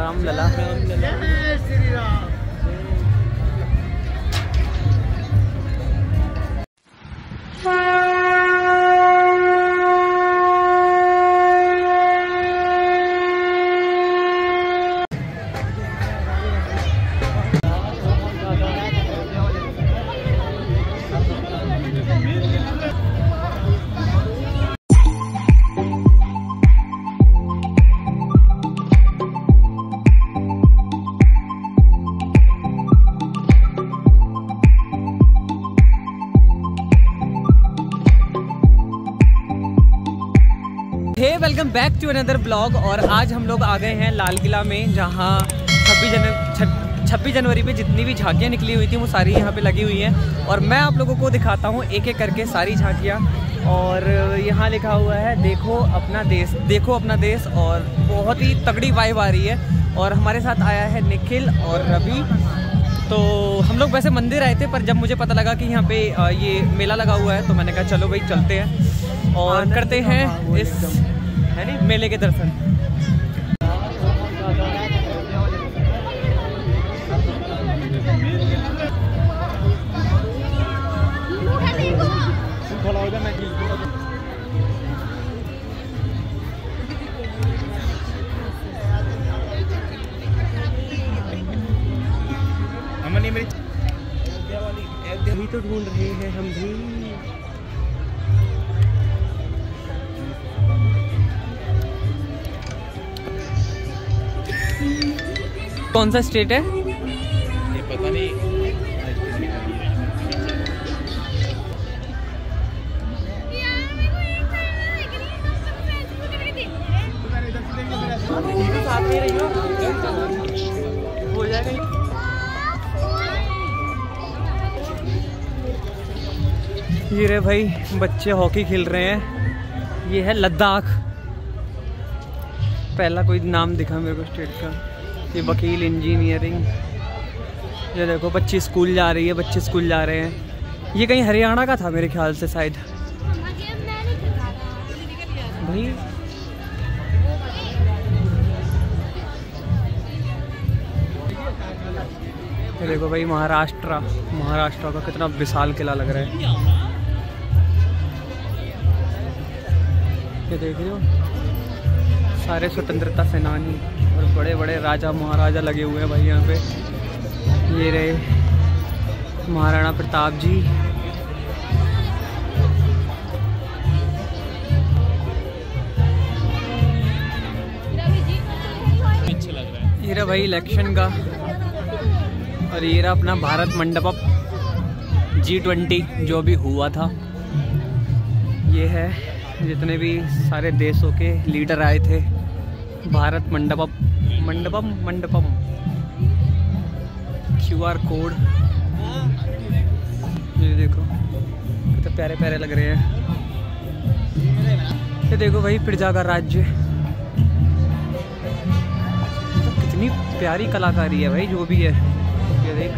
राम लला। जय Shri Ram. Hey welcome back to another blog. और आज हम लोग आ गए हैं लाल किला में, जहाँ 26 जनवरी पे जितनी भी झांकियाँ निकली हुई थी वो सारी यहाँ पे लगी हुई हैं। और मैं आप लोगों को दिखाता हूँ एक एक करके सारी झांकियाँ। और यहाँ लिखा हुआ है देखो अपना देश, देखो अपना देश। और बहुत ही तगड़ी वाइब आ रही है। और हमारे साथ आया है निखिल और रवि। तो हम लोग वैसे मंदिर आए थे, पर जब मुझे पता लगा कि यहाँ पे ये मेला लगा हुआ है तो मैंने कहा चलो भाई चलते हैं और करते हैं इस है नहीं मेले के दर्शन। अभी तो ढूंढ रहे हैं हम भी। कौन सा स्टेट है ये पता नहीं। हो जाएगा। ये रे भाई बच्चे हॉकी खेल रहे हैं। ये है लद्दाख। पहला कोई नाम दिखा मेरे को स्टेट का। ये वकील इंजीनियरिंग। ये देखो बच्चे स्कूल जा रही है, बच्चे स्कूल जा रहे हैं। ये कहीं हरियाणा का था मेरे ख्याल से शायद भाई। ये देखो भाई महाराष्ट्र का कितना विशाल किला लग रहा है। ये देख रहे हो सारे स्वतंत्रता सेनानी और बड़े बड़े राजा महाराजा लगे हुए हैं भाई यहाँ पे। ये रहे महाराणा प्रताप जी। अच्छा लग रहा है। ये रहा भाई इलेक्शन का। और ये रहा अपना भारत मंडपम G20 जो भी हुआ था। ये है जितने भी सारे देशों के लीडर आए थे। Bharat Mandapam QR code. ये देखो कितने प्यारे प्यारे लग रहे हैं। ये देखो भाई प्रजा का राज्य। तो कितनी प्यारी कलाकारी है भाई जो भी है। ये देख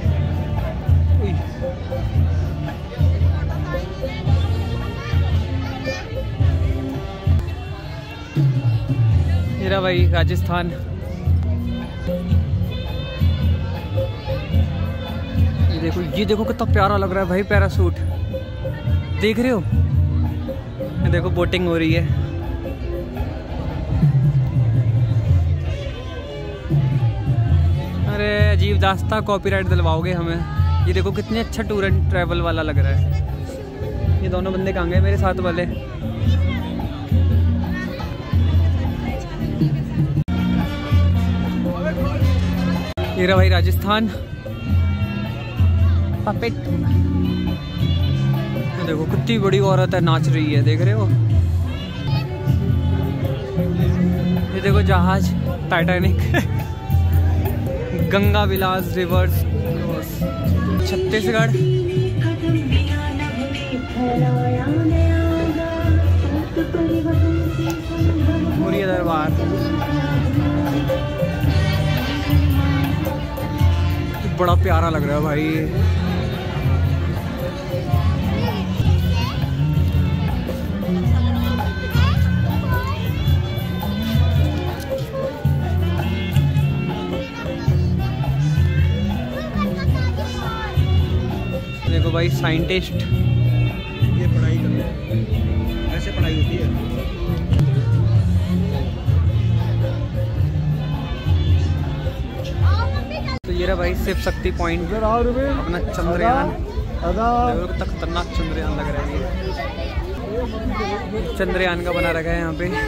मेरा भाई राजस्थान। ये देखो कितना प्यारा लग रहा है भाई पैरासूट। देख रहे हो ये देखो बोटिंग हो रही है। अरे अजीब दास्ता कॉपीराइट दिलवाओगे हमें। ये देखो कितने अच्छा टूर एंड ट्रैवल वाला लग रहा है। ये दोनों बंदे कहाँ गए मेरे साथ वाले। ये रहा भाई राजस्थान पपेट। देखो कितनी बड़ी औरत है नाच रही है, देख रहे हो। ये देखो जहाज टाइटैनिक गंगा विलास रिवर्स छत्तीसगढ़। मुरिया दरबार। बड़ा प्यारा लग रहा है भाई। देखो भाई साइंटिस्ट, ये पढ़ाई कर रहे हैं, ऐसे पढ़ाई होती है। तो ये रहा भाई शिव शक्ति पॉइंट, अपना चंद्रयान। देखो कितना खतरनाक चंद्रयान लग रहा है ये। चंद्रयान का बना रखा है यहाँ पे।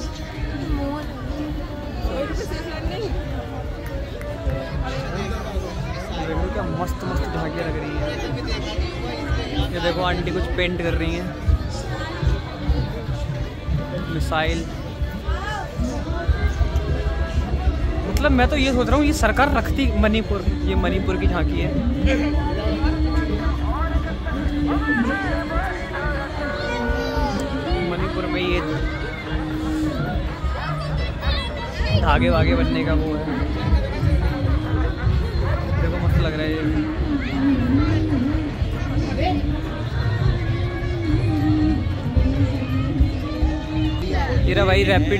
देखो क्या मस्त मस्त झांकियाँ लग रही है। ये देखो आंटी कुछ पेंट कर रही हैं। मिसाइल, मतलब मैं तो ये सोच रहा हूँ ये सरकार रखती मणिपुर, ये मणिपुर की झांकी है। मणिपुर में ये धागे वागे बनने का वो है। देखो मस्त लग रहा है ये रहा भाई रैपिड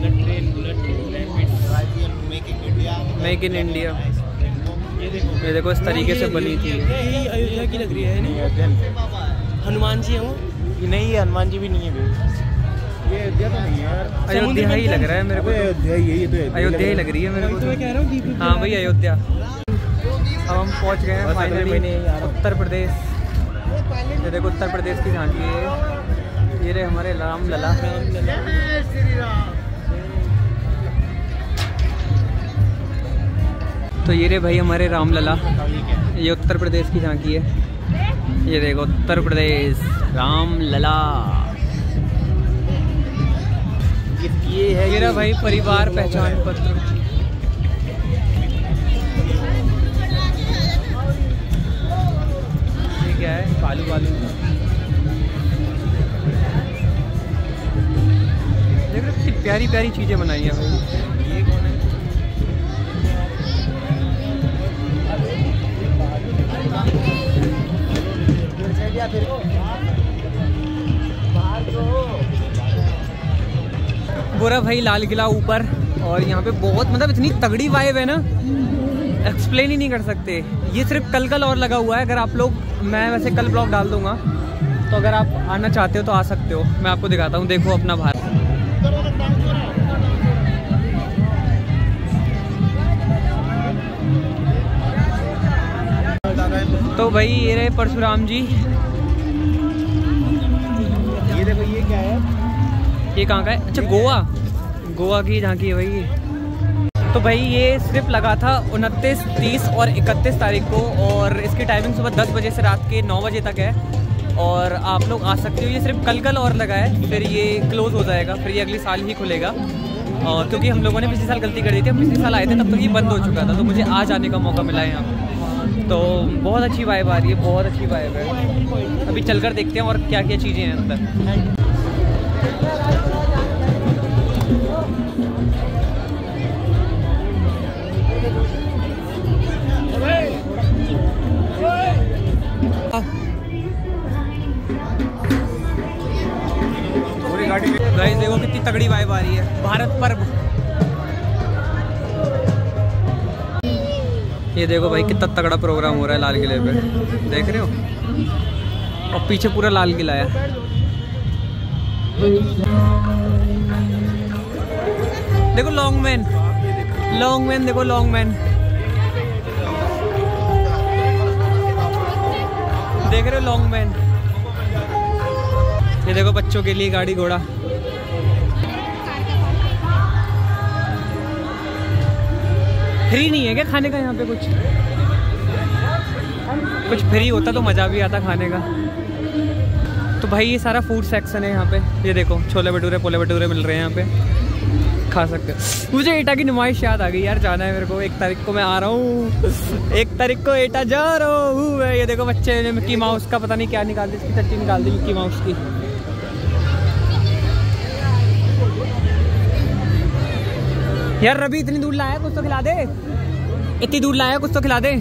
मेक इन इंडिया। ये देखो इस तरीके से बनी थी। यही अयोध्या की लग रही है नहीं? हनुमान जी है वो? नहीं, ये हनुमान जी भी नहीं है। ये अयोध्या तो नहीं है यार, अयोध्या ही लग रहा है मेरे को। अयोध्या ही, तो अयोध्या ही लग रही है मेरे को। तो मैं कह रहा हूँ हाँ भाई अयोध्या। अब हम पहुँच गए हैं फाइनली उत्तर प्रदेश। ये देखो उत्तर प्रदेश की झांकी है। ये रहे हमारे राम लला। तो ये रे भाई हमारे राम लला। ये उत्तर प्रदेश की झांकी है। ये देखो उत्तर प्रदेश राम लला। ये है, ये रहा भाई परिवार पहचान पत्र। ये क्या है? बालू बालू। देख रहे हो कितनी प्यारी प्यारी चीजें बनाई हैं भाई। ये कौन है? बुरा भाई लाल किला ऊपर, और यहाँ पे बहुत मतलब इतनी तगड़ी वाइब है ना, एक्सप्लेन ही नहीं कर सकते। ये सिर्फ कल और लगा हुआ है। अगर आप लोग, मैं वैसे कल ब्लॉग डाल दूंगा, तो अगर आप आना चाहते हो तो आ सकते हो। मैं आपको दिखाता हूँ, देखो अपना भारत। तो भाई ये रहे परशुराम जी। ये देखो, ये क्या है? ये कहाँ का है? अच्छा गोवा की झांकी है भाई। तो भाई ये सिर्फ लगा था 29, 30 और 31 तारीख को, और इसकी टाइमिंग सुबह 10 बजे से रात के 9 बजे तक है, और आप लोग आ सकते हो। ये सिर्फ कल और लगा है, फिर ये क्लोज़ हो जाएगा, फिर ये अगले साल ही खुलेगा। और क्योंकि हम लोगों ने पिछले साल गलती कर दी थी, हम पिछले साल आए थे तब तक ये बंद हो चुका था, तो मुझे आज आने का मौका मिला है यहाँ पर। तो बहुत अच्छी वाइब आ रही है, बहुत अच्छी वाइब है। अभी चलकर देखते हैं और क्या क्या चीज़ें हैं अंदर। गाइस देखो कितनी तगड़ी वाइब आ रही है। भारत पर्व, ये देखो भाई कितना तगड़ा प्रोग्राम हो रहा है लाल किले पे, देख रहे हो? और पीछे पूरा लाल किला है। देखो लॉन्गमैन देखो लॉन्गमैन, देख रहे हो लॉन्गमैन? ये देखो बच्चों के लिए गाड़ी घोड़ा। फ्री नहीं है क्या खाने का यहाँ पे? कुछ फ्री होता तो मज़ा भी आता खाने का। तो भाई ये सारा फूड सेक्शन है यहाँ पे। ये देखो छोले भटूरे पोले भटूरे मिल रहे हैं यहाँ पे, खा सकते हो। मुझे एटा की नुमाइश याद आ गई यार, जाना है मेरे को। 1 तारीख को मैं आ रहा हूँ, 1 तारीख को एटा जा रहा हूँ। ये देखो बच्चे ने मिक्की माउस का पता नहीं क्या निकाल दी, इसकी टट्टी निकाल दी मिक्की माउस की। यार रवि इतनी दूर लाया, कुछ तो खिला दे। इतनी दूर लाया, कुछ तो खिला दे।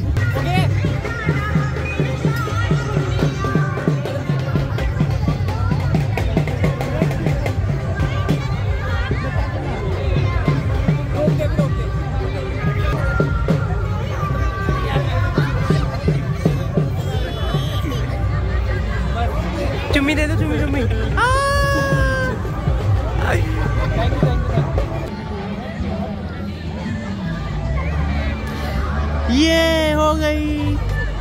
चुम्मी दे दो, चुम्मी चुम्मी। ये हो गई।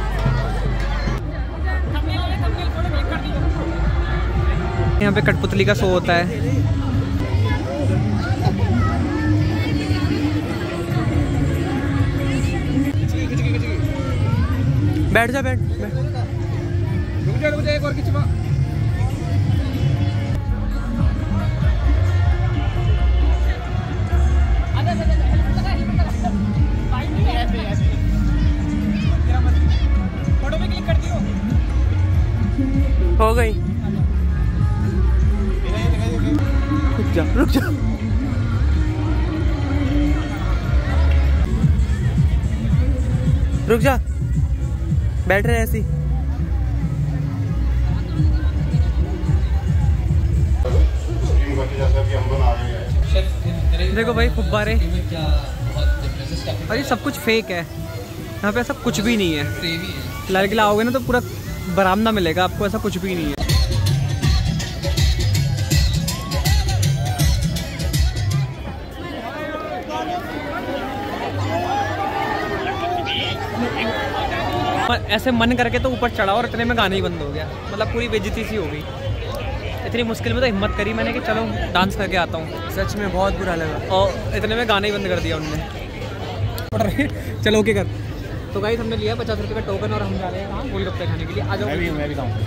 यहाँ पे कठपुतली का शो होता है। बैठ जा, बैठ। एक और खिंचवा। फोटो में क्लिक कर दियो। हो गई। रुक जा, रुक जा। रुक जा, बैठ रहे ऐसी। देखो भाई फुब्बारे, और ये सब कुछ फेक है। यहाँ पे ऐसा कुछ भी नहीं है। लाल किला आओगे ना तो पूरा बरामदा मिलेगा आपको, ऐसा कुछ भी नहीं है। ऐसे मन करके तो ऊपर चढ़ा और इतने में गाना ही बंद हो गया। मतलब पूरी बेइज्जती सी हो गई। इतनी मुश्किल में तो हिम्मत करी मैंने कि चलो डांस करके आता हूँ। सच में बहुत बुरा लगा। और इतने में गाना ही बंद कर दिया उन्होंने। चलो ओके कर। तो गाइस हमने लिया 50 रुपये का टोकन और हम जा रहे हैं वहाँ गोलगप्पे खाने के लिए। आ जाओ। मैं भी खाऊँ।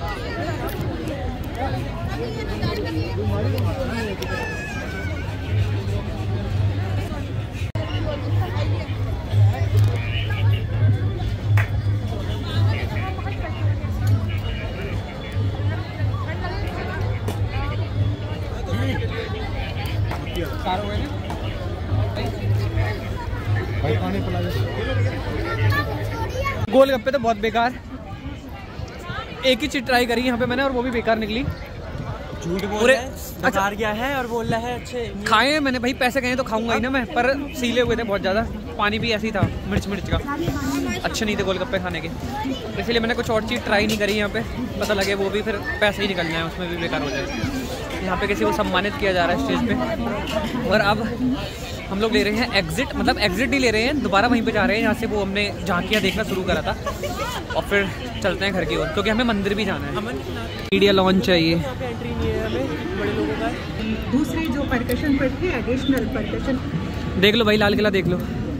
गोलगप्पे तो बहुत बेकार। एक ही चीज ट्राई करी यहाँ पे मैंने और वो भी बेकार निकली। झूठ बोल रहा है। अच्छा गया है और बोल रहा है अच्छे खाए हैं मैंने भाई, पैसे गए तो खाऊंगा ही ना मैं। पर सीले हुए थे बहुत ज़्यादा, पानी भी ऐसे ही था मिर्च मिर्च का। अच्छे नहीं थे गोलगप्पे खाने के, इसीलिए मैंने कुछ और चीज़ ट्राई नहीं करी यहाँ पे। पता लगे वो भी फिर पैसे ही निकलना है, उसमें भी बेकार हो जाए। यहाँ पे किसी को सम्मानित किया जा रहा है स्टेज पे। और अब हम लोग ले रहे हैं एग्जिट, मतलब एग्जिट नहीं ले रहे हैं, दोबारा वहीं पे जा रहे हैं जहाँ से वो हमने झांकियाँ देखना शुरू करा था। और फिर चलते हैं घर की ओर, क्योंकि हमें मंदिर भी जाना है। मीडिया लॉन्च चाहिए। एंट्री नहीं है हमें बड़े लोगों का। दूसरी जो परकशन पर थी, एडिशनल परकशन। देख लो भाई, लाल किला देख लो।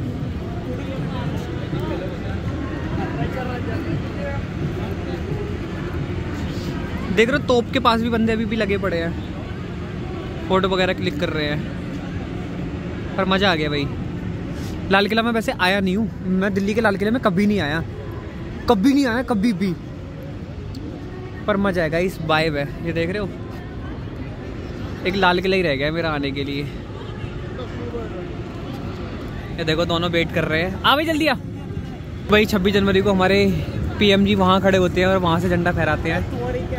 देख रहे हो तोप के पास भी बंदे अभी भी लगे पड़े हैं, फोटो वगैरह क्लिक कर रहे हैं। पर मज़ा आ गया भाई। लाल किला में वैसे आया नहीं हूँ मैं, दिल्ली के लाल किले में कभी नहीं आया, कभी नहीं आया, कभी भी। पर मज़ा आएगा, इस वाइब है। ये देख रहे हो, एक लाल किला ही रह गया मेरा आने के लिए। ये देखो दोनों वेट कर रहे हैं। आ भाई जल्दी आ भाई। 26 जनवरी को हमारे पीएम जी वहाँ खड़े होते हैं और वहाँ से झंडा फहराते हैं।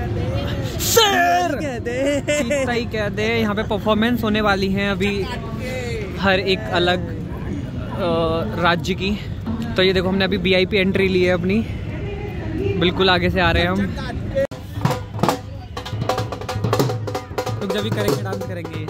सर सही कह दे। यहाँ पे परफॉर्मेंस होने वाली हैं अभी हर एक अलग राज्य की। तो ये देखो हमने अभी VIP एंट्री ली है अपनी, बिल्कुल आगे से आ रहे हैं हम। तो जब भी करेंगे डांस करेंगे।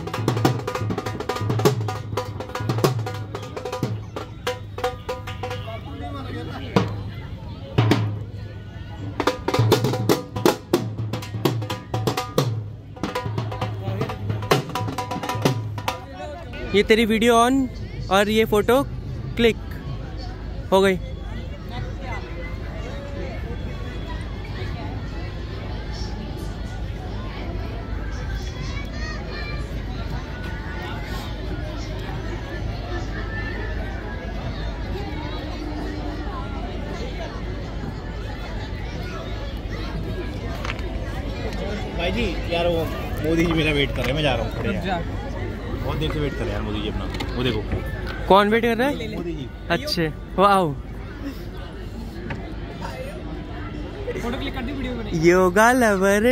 ये तेरी वीडियो ऑन और ये फोटो क्लिक हो गई। भाई जी यार वो मोदी जी मेरा वेट कर रहे हैं, मैं जा रहा हूँ। बहुत देर से वेट कर रहे हैं यार मोदी जी अपना। वो देखो कौन वेट कर रहा है? मोदी जी। अच्छे वाओ। फोटो क्लिक कर दी वीडियो में। Yoga lover.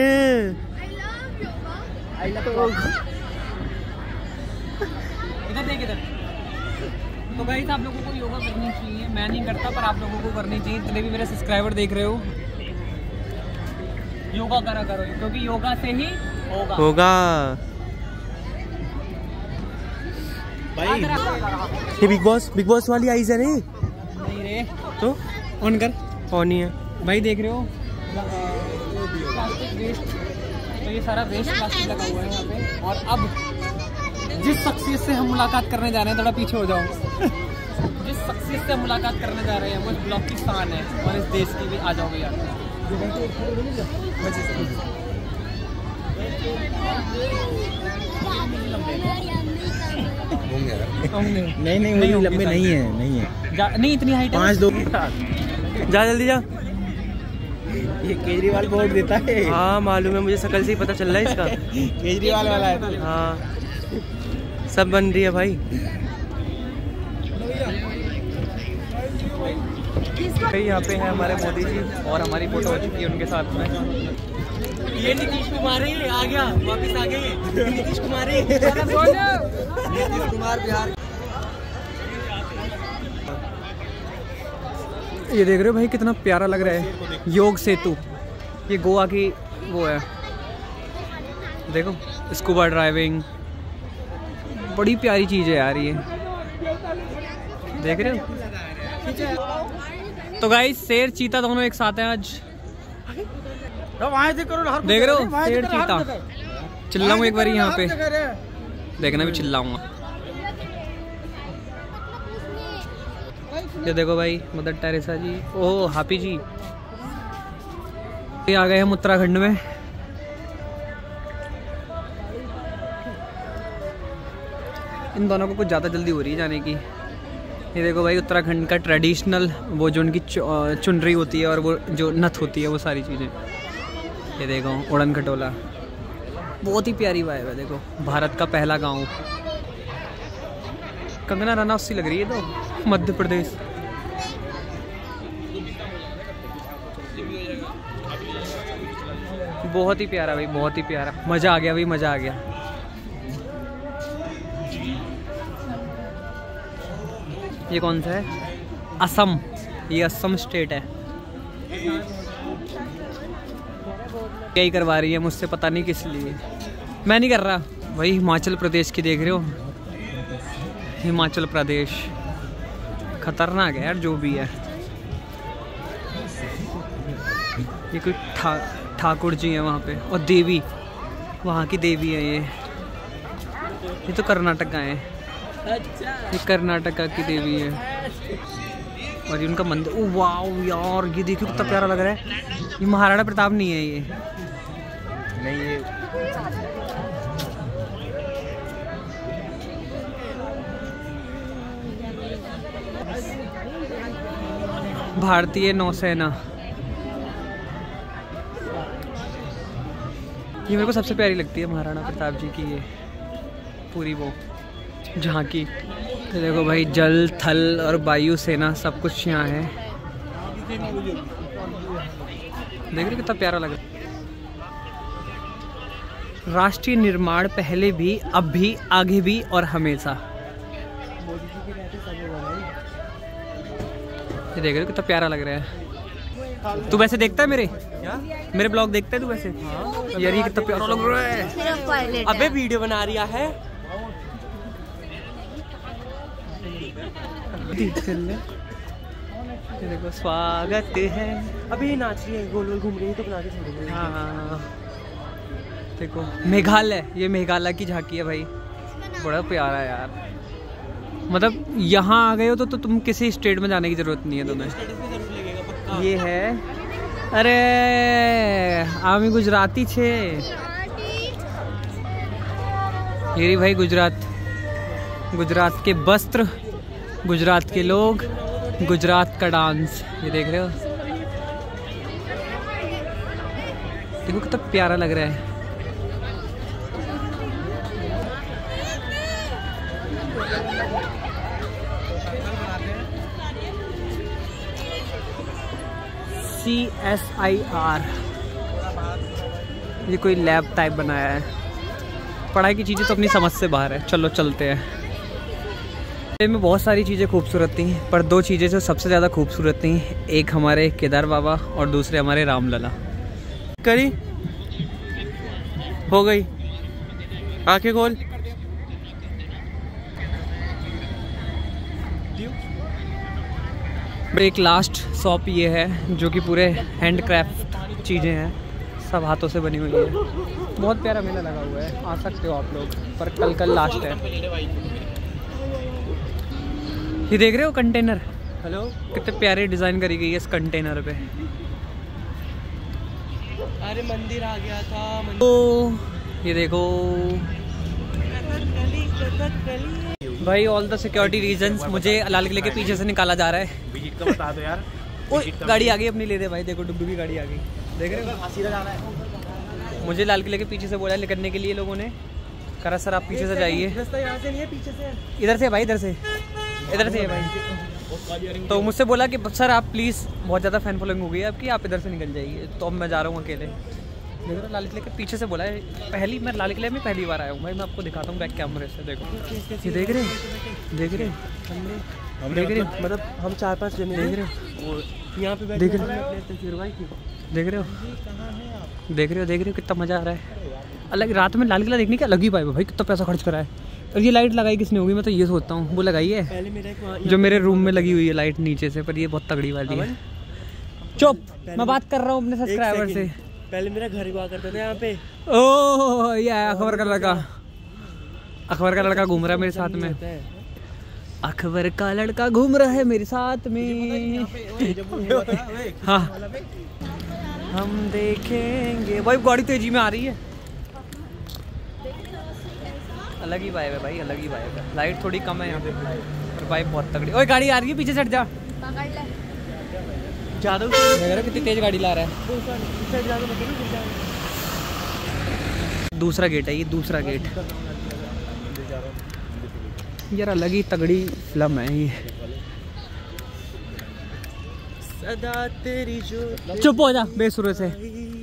इधर देख इधर। तो गाइस आप लोगों को योगा करनी चाहिए, मैं नहीं करता पर आप लोगों को करनी चाहिए। जितने भी मेरे सब्सक्राइबर देख रहे हो योगा करा करो क्योंकि योगा से ही होगा। भाई ये बिग बॉस वाली आईज है रे। नहीं रे, तो ऑन कर। ऑन ही है भाई देख रहे हो प्लास्टिक वेस्ट, तो ये सारा वेस्ट प्लास्टिक लगा हुआ है यहाँ पे। और अब जिस शख्सियत से हम मुलाकात करने जा रहे हैं, थोड़ा पीछे हो जाओ। जिस शख्सियत से हम मुलाकात करने जा रहे हैं वो इस ब्लॉक की शान है और इस देश की भी। आ जाओ भैया। नहीं वही लंबे नहीं है नहीं इतनी हाइट है। 5-2 जा जल्दी जा। ये केजरीवाल को वोट देता है। हाँ मालूम है मुझे, शकल से ही पता चल रहा है इसका। केजरीवाल वाला है। हाँ सब बन रही है भाई। यहाँ पे है हमारे मोदी जी और हमारी फोटो हो चुकी है उनके साथ में। ये नीतीश कुमार ही आ गया, वापस आ गए नीतीश कुमार ही। नीतीश कुमार बिहार। ये देख रहे हो भाई कितना प्यारा लग रहा है, योग सेतु। ये गोवा की वो है, देखो स्कूबा ड्राइविंग, बड़ी प्यारी चीज़ है यार ये, देख रहे हो। तो गाइस शेर चीता दोनों एक साथ हैं आज, देख रहे हो शेर चीता। चिल्लाऊंगा एक बार यहाँ पे, देखना भी चिल्लाऊंगा। ये देखो भाई Mother Teresa ji, oh happy ji. ये आ गए हम उत्तराखंड में। इन दोनों को कुछ ज़्यादा जल्दी हो रही है जाने की। ये देखो भाई उत्तराखंड का ट्रेडिशनल वो जो उनकी चुनरी होती है और वो जो नथ होती है वो सारी चीज़ें। ये देखो उड़न खटोला, बहुत ही प्यारी वाइब है। देखो भारत का पहला गांव, कंगना रनौत सी लग रही है तो मध्य प्रदेश। बहुत ही प्यारा भाई, बहुत ही प्यारा, मज़ा आ गया भाई, मज़ा आ गया। ये कौन सा है? असम, ये असम स्टेट है। क्या ही करवा रही है मुझसे, पता नहीं किस लिए। मैं नहीं कर रहा भाई। हिमाचल प्रदेश की देख रहे हो, हिमाचल प्रदेश खतरनाक है यार जो भी है। ये कोई ठाकुर जी है वहाँ पे, और देवी वहाँ की देवी है। ये तो कर्नाटक का है, ये कर्नाटका की देवी है। और ये उनका मंदिर, ओ वाह यार ये देखिए कितना प्यारा लग रहा है। ये महाराणा प्रताप नहीं है, ये नहीं ये भारतीय नौसेना। ये मेरे को सबसे प्यारी लगती है महाराणा प्रताप जी की, ये पूरी वो झांकी। तो देखो भाई जल थल और वायु सेना सब कुछ यहाँ है। देख रहे कितना प्यारा लग रहा है। राष्ट्रीय निर्माण पहले भी, अब भी, आगे भी और हमेशा। ये देख रहे हो कितना प्यारा लग रहा है। तू वैसे देखता है मेरे ब्लॉग देखता है तू वैसे? यार ये कितना प्यारा लग रहा है। अबे वीडियो बना रहा है। देखो स्वागत है। अभी नाच रही है, गोल गोल घूम रही है तो बना के छोड़ेंगे। हाँ देखो मेघालय, ये मेघालय की झांकी है भाई, बड़ा प्यारा है यार। मतलब यहाँ आ गए हो तो तुम किसी स्टेट में जाने की जरूरत नहीं है तुम्हें। ये है, अरे आमी गुजराती छे। ये भाई गुजरात, गुजरात के वस्त्र, गुजरात के लोग, गुजरात का डांस। ये देख रहे हो, देखो कितना प्यारा लग रहा है। CSIR, ये कोई लैब टाइप बनाया है। पढ़ाई की चीज़ें तो अपनी समझ से बाहर है। चलो चलते हैं। में बहुत सारी चीज़ें खूबसूरत थी, पर दो चीज़ें जो सबसे ज़्यादा खूबसूरत थी, एक हमारे केदार बाबा और दूसरे हमारे रामलला। करी, हो गई, आंखें खोल। एक लास्ट शॉप ये है जो कि पूरे हैंड क्राफ्ट चीज़ें हैं, सब हाथों से बनी हुई है। बहुत प्यारा मेला लगा हुआ है, आ सकते हो आप लोग, पर कल लास्ट है। ये देख रहे हो कंटेनर, हेलो, कितने प्यारे डिज़ाइन करी गई है इस कंटेनर पे। अरे मंदिर आ गया था। तो ये देखो भाई, ऑल द सिक्योरिटी रीजंस मुझे लाल किले के पीछे से निकाला जा रहा है। विजिट का बता दो यार। ओए गाड़ी आ गई अपनी, ले दे भाई। देखो डुब्बू की गाड़ी आ गई, देख रहे हो। सीधा जाना है। मुझे लाल किले के पीछे से बोला निकलने के लिए लोगों ने, करा सर आप पीछे से जाइए। रास्ता यहाँ से नहीं है, पीछे से है। इधर से भाई, इधर से है भाई। तो मुझसे बोला कि सर आप प्लीज़, बहुत ज़्यादा फैन फॉलोइंग हो गई है आपकी, आप इधर से निकल जाइए। तो अब मैं जा रहा हूँ अकेले। देख रहे हो लाल किले के पीछे से बोला है। मैं लाल किले में पहली बार आया हूँ भाई। मैं आपको दिखाता हूँ बैक कैमरे से। देखो ये देख रहे मतलब हम 4-5 जने देख रहे हो, यहाँ पे बैठे देख रहे हैं अपने तस्वीर भाई की। देख रहे हो कितना मज़ा आ रहा है। अलग रात में लाल किला देखने का अलग ही पाए भाई, कितना पैसा खर्च करा है। और ये लाइट लगाई किसने होगी, मैं तो ये सोचता हूँ। वो लगाई है पहले मेरा एक जो मेरे रूम में लगी हुई है लाइट नीचे से, पर ये बहुत तगड़ी वाली है। चुप, मैं बात कर रहा हूँ अपने सब्सक्राइबर से। पहले मेरा घर हुआ करता था यहाँ पे। ओह ये अखबार का लड़का घूम रहा है मेरे साथ में। अकबर का लड़का घूम रहा है मेरे साथ में। हाँ हम देखेंगे भाई, गाड़ी तेजी में आ रही है। अलग ही वाइब है भाई, अलग ही वाइब है। लाइट थोड़ी कम है यहाँ पे, पर वाइब बहुत तगड़ी। ओए गाड़ी आ रही है पीछे से, हट जा। ज़्यादा कितनी तेज गाड़ी ला रहा है। दूसरा गेट है ये, दूसरा गेट यार, अलग ही तगड़ी फिल्म है ये। सदा तेरी जो। चुप हो जा बेसुरे से।